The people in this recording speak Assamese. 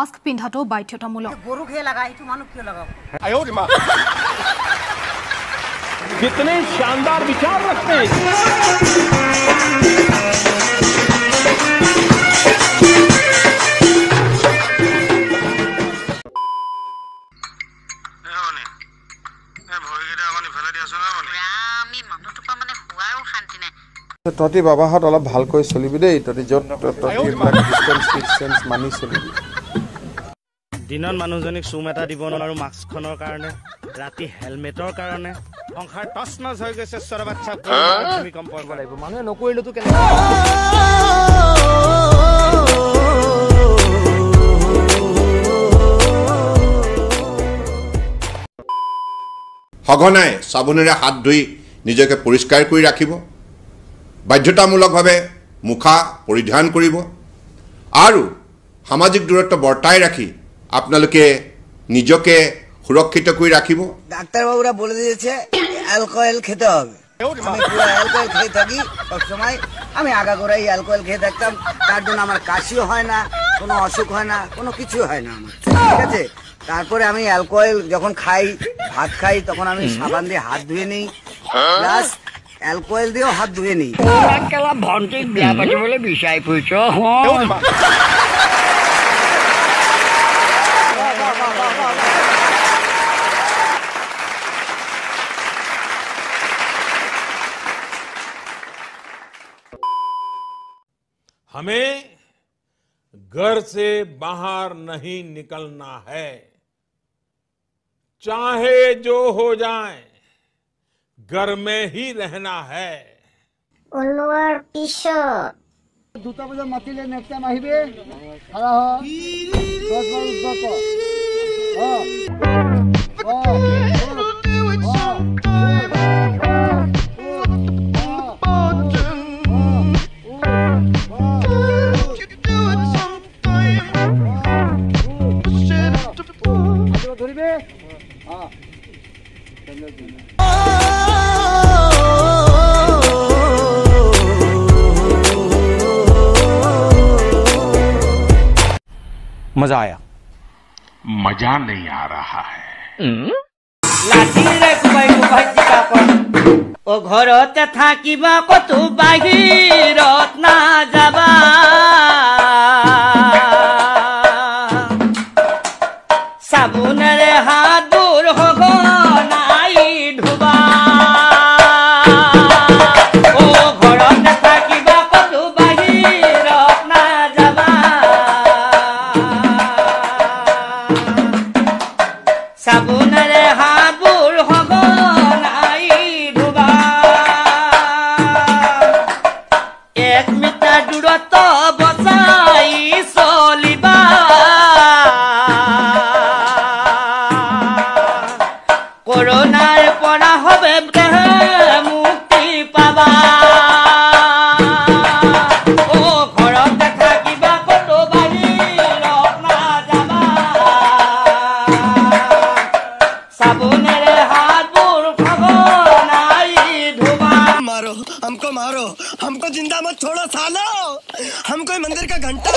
মাস্ক পিন্ধাটো বাধ্যতামূলক। कितने शानदार विचार रखते हैं। তহঁতি বাবাহঁত অলপ ভালকৈ চলিবি দেই, তহঁতি য'ত ডিষ্টেন্স মানি চলিবি। দিনত মানুহজনীক চুম এটা দিব নোৱাৰো মাস্কখনৰ কাৰণে, ৰাতি হেলমেটৰ কাৰণে সংসাৰ টচ নচ হৈ গৈছে। চৰ বাচ্চা ভূমিকম্প কৰিব লাগিব, মানুহে নকৰিলেতো কেনেকৈ। সঘনাই চাবোনেৰে হাত ধুই নিজকে পৰিষ্কাৰ কৰি ৰাখিব, বাধ্যতামূলকভাৱে মুখা পৰিধান কৰিব আৰু সামাজিক দূৰত্ব বৰ্তাই রাখি আপনালোকে নিজকে সুরক্ষিত করে রাখিব। ডাক্তারবাবুরা বলে দিয়েছে অ্যালকোহল খেতে হবে, আমি পুরো অ্যালকোহল খেয়ে থাকি সবসময়। আমি আগাগোড়াই অ্যালকোহল খেয়ে থাকতাম, তার জন্য আমার কাশিও হয় না, কোনো অসুখ হয় না, কোনো কিছু হয় না আমার, ঠিক আছে। তারপরে আমি অ্যালকোহল যখন খাই, ভাত খাই, তখন আমি সাবান দিয়ে হাত ধুয়ে নিই, প্লাস অ্যালকোহল দিয়েও হাত ধুয়ে নিই। ভন্টিক বিয়া পাতিবলৈ বিচাৰি ফুৰিছ। हमें घर से बाहर नहीं निकलना है, चाहे जो हो जाए घर में ही रहना है। ওলোৱাৰ পিছত 2টা বজাত মাতিলে নেক্সট টাইম আহিবে। খাৰা হ 10 বার উঠব ধরিবে। मजा आया? मजा नहीं आ रहा है। ও ঘৰতে থাকিবা কতো বাহিৰত না যাবা, চাবোনেৰে হাত দূৰ সঘনাই ধুবা। ও ঘৰতে থাকিবা কতো বাহিৰত না যাবা, চাবোনেৰে হাতবোৰ সঘনাই ধুবা। 1 মিটাৰ দূৰত্ব বচাই চলিবা। কৰোনাৰ পৰা হবে মুক্তি পাবা। ও ঘৰতে থাকিবা কতো বাহিৰত না যাবা, साबुनेरे हाथবোৰ সঘনাই ধুবা। मारो हमको जिंदा मत छोड़ो सालो, हम कोई मंदिर का घंटा